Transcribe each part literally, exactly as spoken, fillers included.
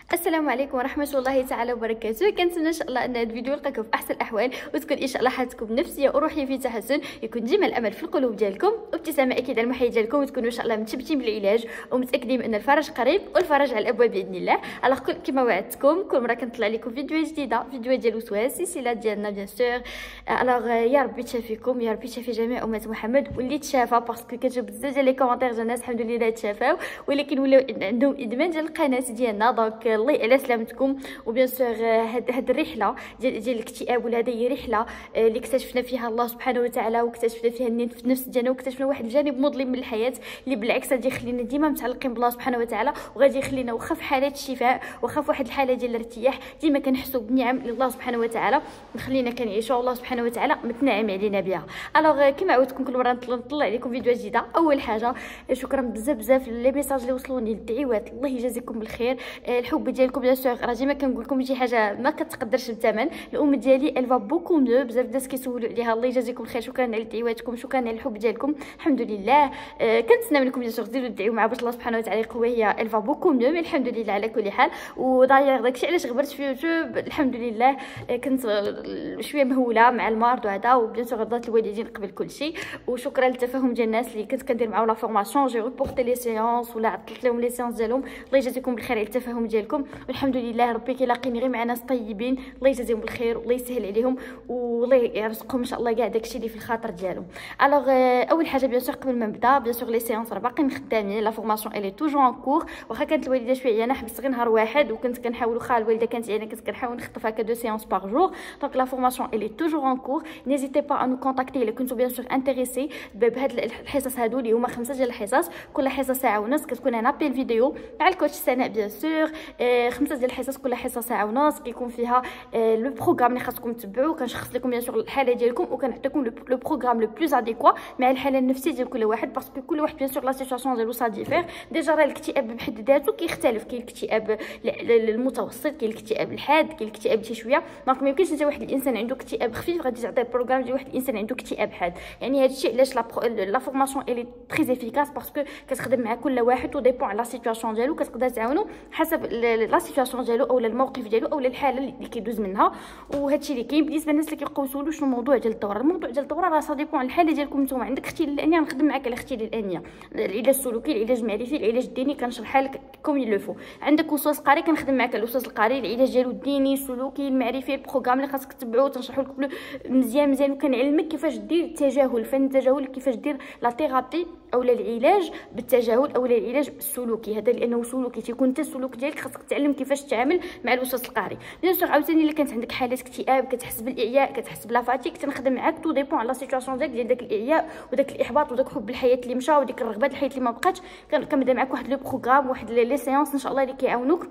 السلام عليكم ورحمه الله تعالى وبركاته. كنتمنى ان شاء الله ان هذا الفيديو يلقاكم في احسن الاحوال وتكون ان شاء الله حالتكم النفسيه وروحيه في تحسن، يكون ديما الامل في القلوب ديالكم وابتسامه اكيد على المحيط ديالكم، وتكونوا ان شاء الله متثبتين بالعلاج ومتاكدين بان الفرج قريب والفرج على الابواب باذن الله. على كل كما وعدتكم كل مره كنطلع لكم فيديو جديده، فيديو ديال وسواس السلسله ديالنا بيان سور. الوغ يا ربي تشافيكم، يا ربي تشافي جميع امه محمد، واللي تشافى باسكو كتجيب بزاف ديال لي كومونتير ديال الناس الحمد لله تشافاو ولكن ولاو عندهم ادمان ديال القناه ديالنا. دونك الله على سلامتكم. وبيان سور هاد هاد الرحله ديال ديال الاكتئاب ولا هذه رحله اللي اكتشفنا فيها الله سبحانه وتعالى واكتشفنا فيها النفس ديالنا واكتشفنا واحد الجانب مظلم من الحياه اللي بالعكس غادي يخلينا ديما متعلقين بالله سبحانه وتعالى، وغادي يخلينا واخا في حاله الشفاء واخا في واحد الحاله ديال الارتياح ديما كنحسوا بنعم لله سبحانه وتعالى نخلينا كنعيشوا الله سبحانه وتعالى متنعم علينا بها. الوغ كما عودتكم كل مره نطلع لكم فيديو جديده. اول حاجه شكرا بزاف بزاف لي ميساج اللي وصلوني، الدعوات الله يجازيكم بالخير، الحب ديالكم بيان سور راه ديما كنقول لكم شي حاجه ما كتقدرش بالثمن. الام ديالي الفا بوكو ميو، بزاف الناس كيسولوا عليها، الله يجازيكم الخير، شكرا على دعواتكم، شكرا على الحب ديالكم الحمد لله. آه كنتسنى منكم بيان سور ديروا الدعوه مع باش الله سبحانه وتعالى يقوي هي الفا بوكو ميو، مي الحمد لله على كل حال. وداير داكشي علاش غبرت في يوتيوب الحمد لله، آه كنت شويه مهوله مع المرض وهذا، وبيان سور رضات الوالدين قبل كل شيء، وشكرا للتفاهم ديال الناس اللي كنت كندير معاهم لا فورماسيون جي ريبورتي لي سيونس ولا عطلت لهم لي سيونس ديالهم. الله يجازيكم بالخير على التفاهم ديالكم، والحمد لله ربي كيلاقيني غير مع ناس طيبين، الله يجازيهم بالخير والله يسهل عليهم والله يرزقهم ان شاء الله كاع داكشي اللي في الخاطر ديالهم. الوغ اول حاجه بيان سور قبل ما نبدا بيان سور لي سيونس راه باقيين خدامين، لا فورماسيون الي توجور ان كور، واخا كانت الوالده شويه انا حبست غير نهار واحد وكنت كنحاول، واخا الوالده كانت يعني كنت كنحاول نخطف هكا دو سيونس باغ جور. دونك لا فورماسيون الي توجور ان كور، نيزيتي با انو كونتاكتي الا كنتو بيان سور انتريسي بهاد الحصص هادو اللي هما خمسه ديال الحصص، كل حصه ساعه ونص، كتكون ان ابيل فيديو مع الكوتش سناء بيان سور. آه خمسه ديال الحصص كل حصه ساعه ونص، كيكون فيها آه لو بروغرام اللي خاصكم تتبعوه، كنشخص لكم بيان سور الحاله ديالكم وكنعطيكم لو بروغرام لو بلوز اديكوا مع الحاله النفسيه ديال كل واحد، باسكو كل واحد بيان سور لا سيتواسيون ديالو سا ديفير. ديجا راه الاكتئاب بحد ذاته كيختلف، كاين الاكتئاب المتوسط، كاين الاكتئاب الحاد، كاين الاكتئاب شي شويه. دونك ما يمكنش انت واحد الانسان عنده اكتئاب خفيف غادي تعطيه البروغرام ديال واحد الانسان عنده اكتئاب حاد. يعني هذا الشيء علاش لا فورماسيون الي تري افيكاس، باسكو كتخدم مع كل واحد و ديبون على لا سيتواسيون ديالو، كتقدر تعاونو حسب لا سيتواسيون ديالو او الموقف ديالو او الحاله اللي كيدوز منها. وهذا الشيء اللي كاين بالنسبه للناس اللي كيبقاو يسولوا شنو الموضوع ديال الدوره. الموضوع ديال الدوره راه سا ديبون على الحاله ديالكم نتوما، عندك اختي الانيه نخدم معاك على اختي الانيه، العلاج السلوكي، العلاج المعرفي، العلاج الديني كنشرحها لك كوم يلو فو. عندك وسواس قاري كنخدم معاك على الوسواس القاري، العلاج ديالو الديني السلوكي المعرفي، البروغرام اللي خاصك تتبعوه تنشرحو لك مزيان مزيان، وكنعلمك كيفاش دير التجاهل، فن التجاهل، كيفاش دير لا ثيرابي او العلاج بالتجاهل او العلاج السلوكي هذا، لانه سلوكي تيكون انت السلوك ديالك خاصك تعلم كيفاش تتعامل مع الوسواس القهري. بيان سور عاوتاني الا كانت عندك حالات اكتئاب، كتحس بالاعياء، كتحس بلا فاتيك، تنخدم معاك تو ديبون على لا سيتواسيون ديالك ديال داك الاعياء وداك الاحباط وداك حب الحياه اللي مشى وديك الرغبات الحياه اللي ما بقاتش. كنبدا معاك واحد لو بروغرام، واحد لي سيونس ان شاء الله اللي كيعاونوك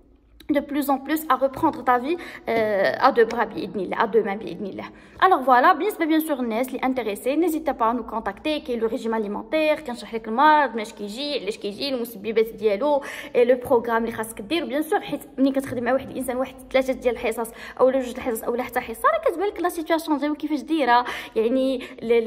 de plus en plus à reprendre ta vie euh, à deux bras باذن الله، à deux mains باذن الله. alors voilà بالنسبه بيان سور الناس اللي انتريسي نيزيتا با نو كونتاكتي، كاين لو ريجيم اليمونتير كنشرح لك المرض ماش كيجي علاش كيجي المسببات ديالو، لو بروغرام اللي خاصك دير بيان سور، حيت ملي كتخدم مع واحد الانسان واحد ثلاثه ديال الحصص او جوج الحصص او حتى حصه راه كتبان لك لا سيتواسيون ديالو كيفاش دايره، يعني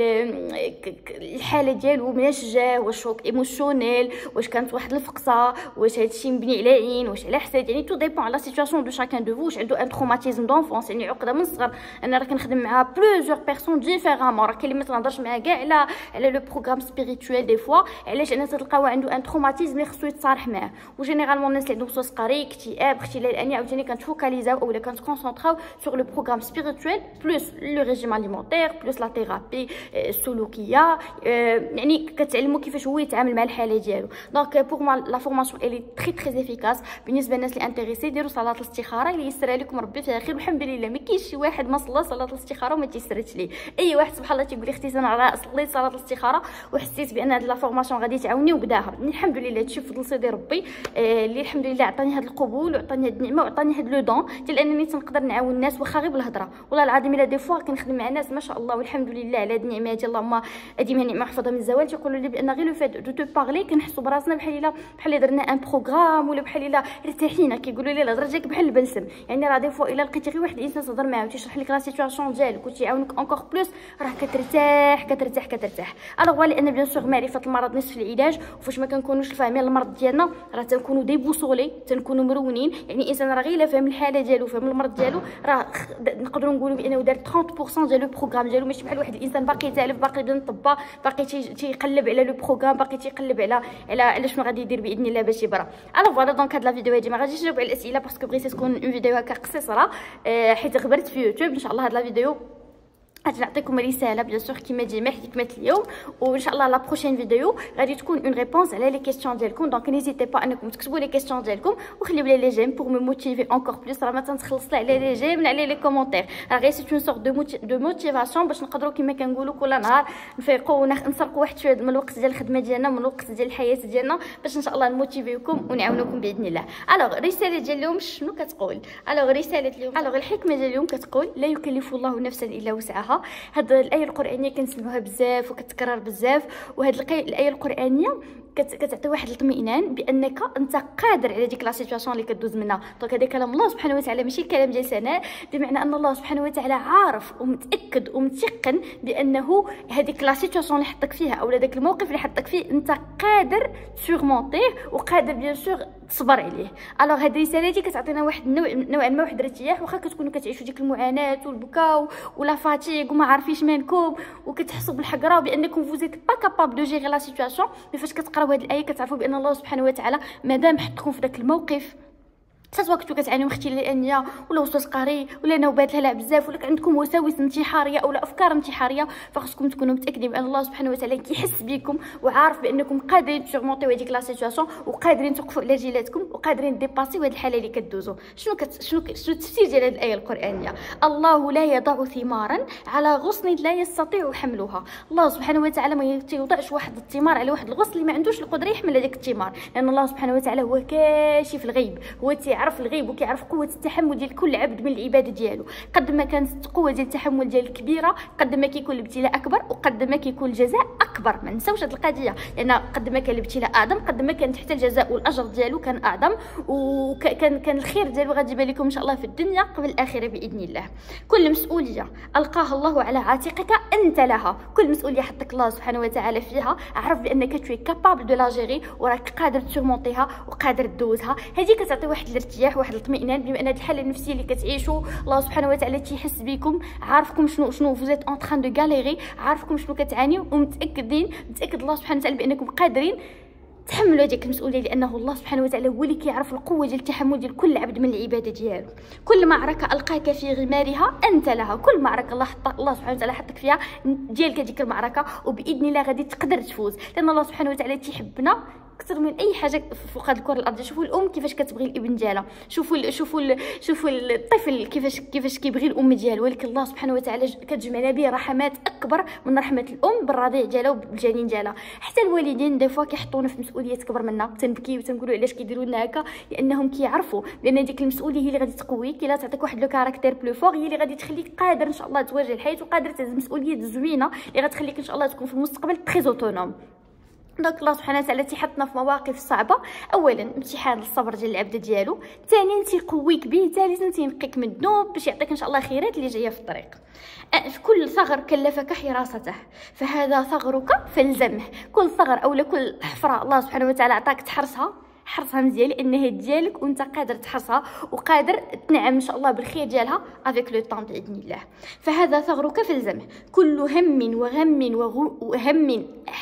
الحاله ديالو مناش جا، واش شوك ايموشنيل، واش كانت واحد الفقصه، واش هادشي مبني على عين، واش على حسد، يعني تو ديبون على لا سيتواسيون دو شاكان دو فوش عنده ان تروماتيزم دونفونس، يعني عقده من الصغر. انا راه كنخدم مع بلوزيور بيرسون ديفيرامون، راه كاين اللي ما تنهضرش معاه كاع على على لو بروغرام سبيريتويل دي فوا، علاش انا تلقاو عنده ان تروماتيزم اللي خصو يتصارح معاه. وجينيرالمون الناس اللي عندهم وسواس قهري، اكتئاب، اختلال الانيه، عاوتاني كنتفوكاليزاو اولا كنتكونسونطراو سور لو بروغرام سبيريتويل بلوس لو ريجيم اليمونتير بلوس لا ثيرابي السلوكيه، يعني كتعلموا كيفاش هو يتعامل مع الحاله ديالو. دونك بوغ موا لا فورماسيون الي تري تري افيكاس. بالنسبه للناس اللي انتريسي ديروا صلاه الاستخاره اللي يسرها لكم ربي فيها خير، والحمد لله ما كاينش شي واحد ما صلى صلاه الاستخاره وما تيسرتش ليه. اي واحد سبحان الله تيقول لي اختي انا راه صليت صلاه الاستخاره وحسيت بان هاد لا فورماسيون غادي تعاوني وبداها، الحمد لله هادشي فضل سيدي ربي آه اللي الحمد لله عطاني هاد القبول وعطاني هاد النعمه وعطاني هاد لو دون ديال انني تنقدر نعاون الناس واخا غير بالهضره. والله العظيم الا دي فوا كنخدم مع ناس ما شاء الله والحمد لله على هاد النعمه ديال اللهم اديمها نعمه محفوظه من الزوال، تيقولوا لي بان غير لو فات دو تو بارلي كنحسوا براسنا بحال الا بحال درنا ان بروغرام ولا بحال الا ارتاحينا، كيقولوا كيقولوا لي الهضره ديالك بحال البلسم، يعني راه دي فوا الا لقيتي غير واحد الانسان تهضر معاه وتيشرح لك لا سيتوياسيون ديالك وتيعاونك اونكور بلوس، راه كترتاح كترتاح كترتاح. الوغ لان بيان سور معرفه المرض نصف العلاج، وفاش ما كنكونوش فاهمين المرض ديالنا راه تنكونوا ديبوسولي، تنكونوا مرونين. يعني الانسان راه غير الا فهم الحاله ديالو فهم المرض ديالو راه نقدروا نقولوا بانه دار ثلاثين بالمية ديال لو بروغرام ديالو، ماشي بحال واحد الانسان باقي تالف باقي بدا طبا باقي تيقلب على لو بروغرام باقي تيقلب على على على شنو غادي يدير باذن الله باش يبرا. الوغ فوالا دونك هاد لا فيديو هادي ما غاديش نجاوب على الاسئله باسكو بغيت تكون اون فيديو هكا قصيره، حيت غبرت في يوتيوب. ان شاء الله هاد لا فيديو غادي نعطيكم رساله بيان سور كيما ديما حكمه اليوم، وان شاء الله لا بروشين فيديو غادي تكون اون ريبونس على لي كيسيون ديالكم. دونك نيزيتي با انكم تكتبوا لي كيسيون ديالكم وخليو لي لي جيم بور مي موتيفي انكور بليس. راه ما تنتخلص لا على لي جيم لا على لي كومونتير، راه غير سي اون سورت دو دو موتيفاسيون باش نقدروا كيما كنقولوا كل نهار نفيقوا ونسرقوا واحد شويه من الوقت ديال الخدمه ديالنا من الوقت ديال الحياه ديالنا باش ان شاء الله نموتيفيوكم ونعاونوكم باذن الله. الوغ الرساله ديال اليوم شنو كتقول؟ الوغ رساله اليوم الوغ الحكمه ديال اليوم كتقول لا يكلف الله نفسا الا وسعها. هاد الايه القرانيه كنسمعوها بزاف وكتكرر بزاف، وهاد الايه القرانيه كتعطي واحد الاطمئنان بانك انت قادر على ديك لا سيتوياسيون اللي كدوز منها. دونك هذا كلام الله سبحانه وتعالى ماشي كلام ديال سناء، بمعنى ان الله سبحانه وتعالى عارف ومتاكد ومتيقن بانه هذيك لا سيتوياسيون اللي حطك فيها او داك الموقف اللي حطك فيه انت قادر سورمونتيه وقادر بيان سور تصبر عليه. الوغ هاد الرساله هادي كتعطينا واحد النوع نوعا ما واحد الارتياح، واخا كتكونوا كتعيشوا ديك المعاناه والبكاء ولا فاتيغ وما عارفينش مالكم وكتحسوا بالحقره وبانكم فوزيت با كابابل دو جيري لا سيتوياسيون، مي فاش كتقراو هاد الايه كتعرفوا بان الله سبحانه وتعالى مادام حطكم في داك الموقف سواء كنتو كتعانيو من اختلال الانيه ولا وسواس قهري ولا نوبات الهلع بزاف ولا عندكم وساوس انتحاريه ولا افكار انتحاريه، فخصكم تكونوا متاكدين بان الله سبحانه وتعالى كيحس بكم وعارف بانكم قادرين تسورمونطيو هذيك لا سيتوياسيون وقادرين توقفوا على رجلاتكم وقادرين ديباسيو هذه الحاله اللي كدوزو. شنو كت... شنو ك... شنو التفسير ديال هذه الايه القرانيه؟ الله لا يضع ثمارا على غصن لا يستطيع حملها. الله سبحانه وتعالى ما يوضعش واحد الثمار على واحد الغصن اللي ما عندوش القدره يحمل هذاك الثمار، لان الله سبحانه وتعالى هو كاشف الغيب، هو يعرف الغيب وكيعرف قوه التحمل ديال كل عبد من العباده ديالو. قد ما كانت القوه ديال التحمل ديال كبيره قد ما كيكون الابتلاء اكبر وقد ما كيكون الجزاء اكبر. ما نساوش هذه القضيه، لان قد ما كان الابتلاء اعظم قد ما كانت حتى الجزاء والاجر ديالو كان اعظم، وكان كان الخير ديالو غادي يبان لكم ان شاء الله في الدنيا قبل الاخره باذن الله. كل مسؤوليه القاها الله على عاتقك انت لها، كل مسؤوليه حطك الله سبحانه وتعالى فيها عرف بانك توي كابابل دو لا جيري وراك قادر تسورمونطيها وقادر تدوزها. هذه كتعطي واحد الارتياح واحد الاطمئنان بما ان هذه الحاله النفسيه اللي كتعيشوا الله سبحانه وتعالى تيحس بكم، عارفكم شنو شنو فوزيت اون تران دو غاليري، عارفكم شنو كتعانيو ومتاكدين متاكد الله سبحانه وتعالى بانكم قادرين تحملوا هذيك المسؤوليه، لانه الله سبحانه وتعالى هو اللي كيعرف القوه ديال التحمل ديال كل عبد من العباده ديالو. كل معركه القاك في غمارها انت لها، كل معركه الله حط الله سبحانه وتعالى حطك فيها ديالك هذيك المعركه وباذن الله غادي تقدر تفوز، لان الله سبحانه وتعالى تيحبنا اكثر من اي حاجه فوق هذه الكره الارضيه. شوفوا الام كيفاش كتبغي الابن ديالها، شوفوا ال شوفوا ال شوفوا الطفل كيفاش كيفاش كيبغي الام ديالو، ولكن الله سبحانه وتعالى كتجمعنا به رحمات اكبر من رحمه الام بالرضيع ديالها وبالجنين ديالها. حتى الوالدين دي فوا كيحطونا في مسؤوليه كبر منا، تنبكي وتنقولوا علاش كيديروا لنا هكا، لانهم كيعرفوا بان ديك المسؤوليه هي اللي غادي تقويك، الا تعطيك واحد لو كاركتير بلو فور هي اللي غادي تخليك قادر ان شاء الله تواجه الحياه وقادر تهز مسؤوليات زوينه اللي غتخليك ان شاء الله تكون في المستقبل تري اوتونوم. دونك الله سبحانه وتعالى تيحطنا في مواقف صعبه، اولا امتحان الصبر ديال العبد ديالو، ثانيا تيقويك به، ثالثا تينقيك من الذنوب باش يعطيك ان شاء الله خيرات اللي جايه في الطريق. في كل ثغر كلفك حراسته فهذا ثغرك فالزمه، كل ثغر او كل حفره الله سبحانه وتعالى عطاك تحرسها حرصها مزيان لانها ديالك وانت قادر تحرصها وقادر تنعم ان شاء الله بالخير ديالها افيك لو طون باذن الله. فهذا ثغرك فالزمه، كل هم وغم وهم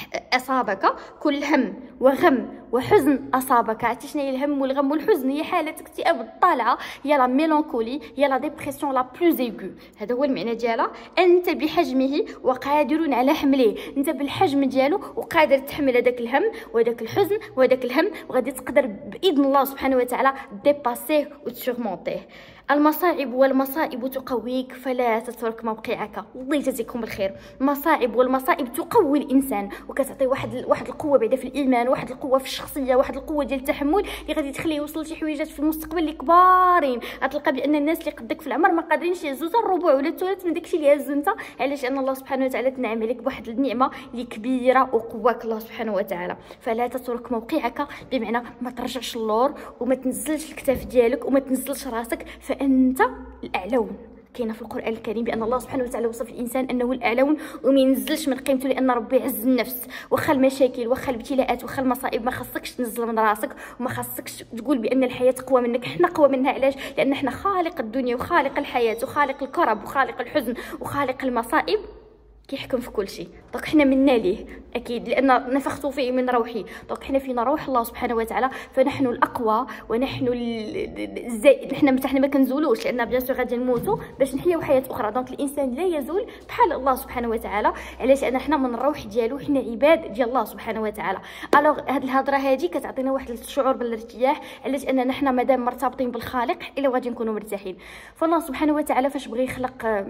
اصابك، كل هم وغم وحزن اصابك. عرفتي شنو هي الهم والغم والحزن؟ هي حاله اكتئاب الطالعه، هي لا ميلانكولي، هي لا ديبرسيون لا بلوز ايغو، هذا هو المعنى ديالها. انت بحجمه وقادر على حمله، انت بالحجم ديالو وقادر تحمل هذاك الهم وهذاك الحزن وهذاك الهم، وغادي تقدر باذن الله سبحانه وتعالى ديباسيه وتسورمونتيه. المصاعب والمصائب تقويك فلا تترك موقعك. الله يجازيكم بالخير. المصاعب والمصائب تقوي الانسان وكتعطي واحد واحد القوه بعدا في الايمان، واحد القوه في الشخصيه، واحد القوه ديال التحمل اللي غادي تخليه يوصل لشي حويجات في المستقبل اللي كبارين. غتلقى بان الناس اللي قدك في العمر ما قادرينش يهزوا حتى الربع ولا الثلث من داكشي اللي هزو انت. علاش؟ ان الله سبحانه وتعالى تنعم عليك بواحد النعمه اللي كبيره وقواك الله سبحانه وتعالى. فلا تترك موقعك، بمعنى ما ترجعش اللور وما تنزلش الكتاف ديالك وما تنزلش راسك، فانت الاعلون. كاينه في القران الكريم بان الله سبحانه وتعالى وصف الانسان انه الاعلون وما ينزلش من قيمته، لان ربي عز النفس. واخا المشاكل واخا الابتلاءات واخا المصائب ما خاصكش تنزل من راسك وما خاصكش تقول بان الحياه اقوى منك. حنا قوى منها. علاش؟ لان حنا خالق الدنيا وخالق الحياه وخالق الكرب وخالق الحزن وخالق المصائب كيحكم في كل شيء. دونك حنا منا ليه اكيد، لان نفخت فيه من روحي. دونك حنا فينا روح الله سبحانه وتعالى، فنحن الاقوى ونحن الزائد. حنا حنا ما كنزولوش، لان بيان سور غادي نموتوا باش نحياو حياه اخرى. دونك الانسان لا يزول بحال الله سبحانه وتعالى. علاش؟ لان حنا من الروح ديالو، حنا عباد ديال الله سبحانه وتعالى. الوغ هاد الهضره هادي كتعطينا واحد الشعور بالارتياح. علاش؟ اننا حنا مادام مرتبطين بالخالق الا غادي نكونوا مرتاحين. فالله سبحانه وتعالى فاش بغى يخلق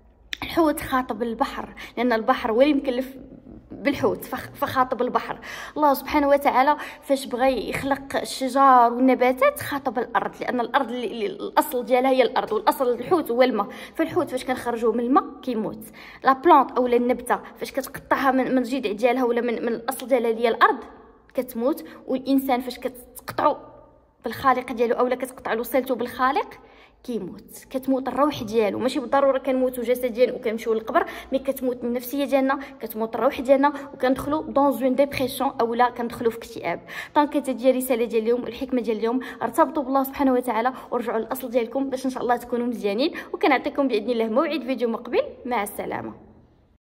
الحوت خاطب البحر، لان البحر هو اللي مكلف بالحوت فخاطب البحر. الله سبحانه وتعالى فاش بغى يخلق الشجر والنباتات خاطب الارض، لان الارض اللي الاصل ديالها هي الارض، والاصل الحوت هو الماء. فالحوت فاش كنخرجوه من الماء كيموت. لا بلانت اولا النبته فاش كتقطعها من من الجذع ديالها ولا من, من الاصل ديالها اللي هي الارض كتموت. والانسان فاش كتقطعو بالخالق ديالو اولا كتقطع له صلته بالخالق كيموت. كتموت الروح ديالو، ماشي بالضروره كنموتوا جسديا وكنمشيو للقبر، مي كتموت النفسيه ديالنا، كتموت الروح ديالنا وكندخلوا دون اون ديبرسيون اولا كندخلوا في اكتئاب. دونك هذه الرساله ديال اليوم والحكمه ديال اليوم. ارتبطوا بالله سبحانه وتعالى ورجعوا للاصل ديالكم باش ان شاء الله تكونوا مزيانين. وكنعطيكم باذن الله موعد فيديو مقبل. مع السلامه.